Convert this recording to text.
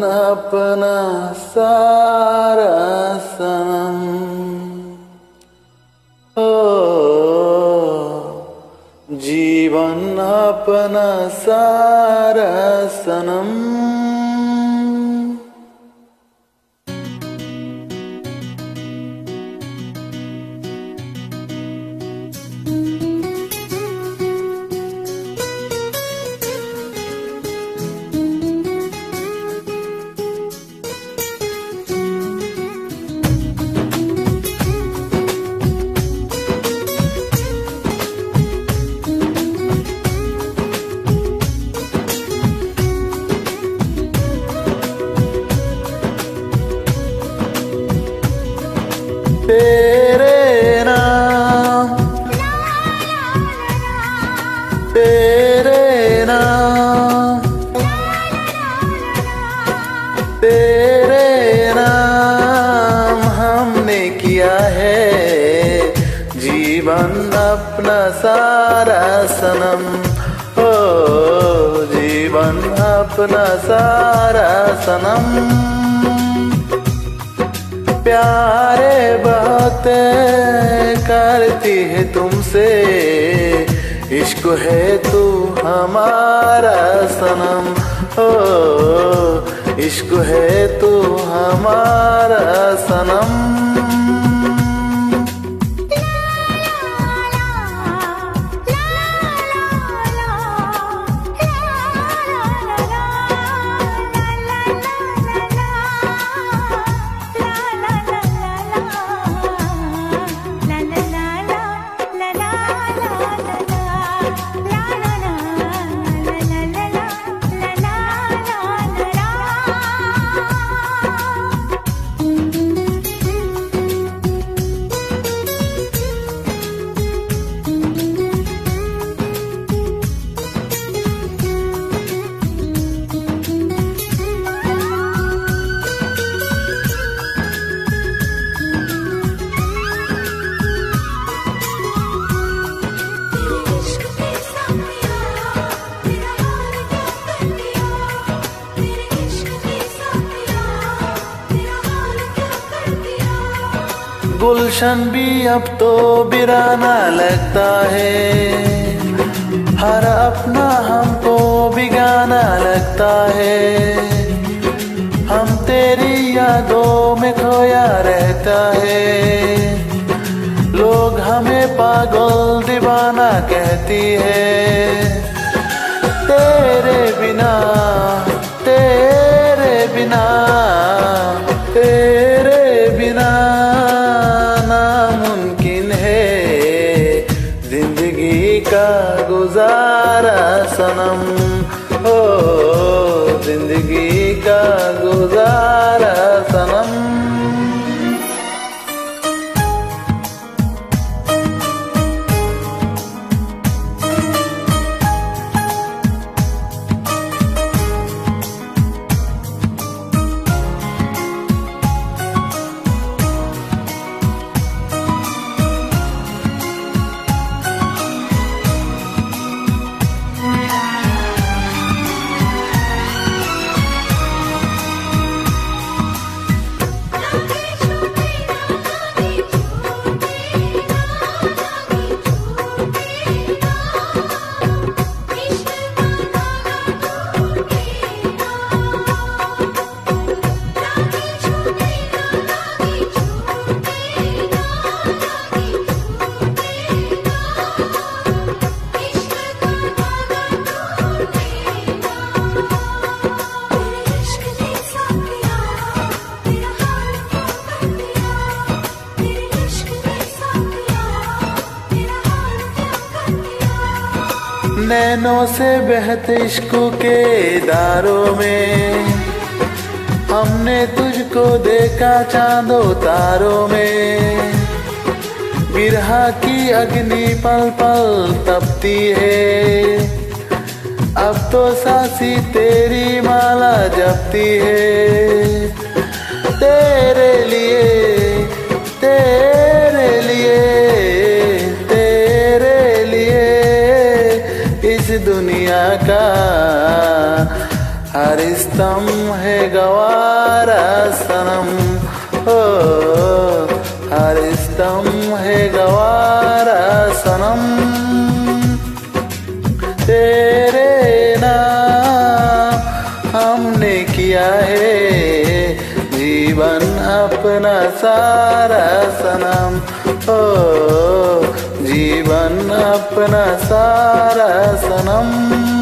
अपना सारा सनम, ओ जीवन अपना सारा सनम। तेरे नाम, तेरे नाम, तेरे नाम हमने किया है जीवन अपना सारा सनम, ओ जीवन अपना सारा सनम। प्यारे बातें करती है तुमसे, इश्क है तू हमारा सनम, ओ इश्क है तू हमारा सनम। गुलशन भी अब तो वीराना लगता है, हर अपना हमको बिगाना लगता है। हम तेरी यादों में खोया रहता है, लोग हमें पागल दीवाना कहती है। तेरे बिना, तेरे बिना, तेरे बिना नामुमकिन है जिंदगी का गुजारा सनम, ओ जिंदगी का गुजारा सनम। नैनों से बहते इश्क के दारों में, हमने तुझको देखा चांदो तारों में। बिरहा की अग्नि पल पल तपती है, अब तो सांसी तेरी माला जपती है। तेरे लिए, तेरे लिए, तेरे लिए इस दुनिया का हर रिश्तम है गवारा सनम, ओ हर रिश्तम है गवारा सनम। तेरे नाम हमने किया है जीवन अपना सारा सनम, ओ जीवन अपना सारा सनम।